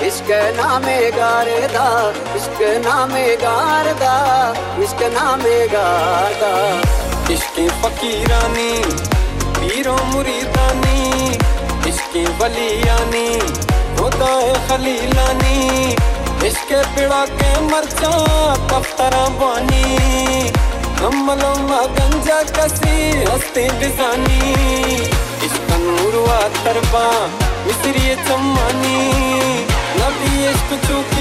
इश्क नामे गारदा, इश्क नामे गारदा, इश्क नामे गारदा। इश्क फकीरानी पीरो मुरीदानी, इश्क वलियानी खुदाए खलीलानी, इश्क पिड़ा के मरचा तफ्तरा बानी, अमलों गंजा कसी हस्ती बिजानी। इश्क नूर वा तरबा मिसरी चम्मानी, नबी इश्क चूकी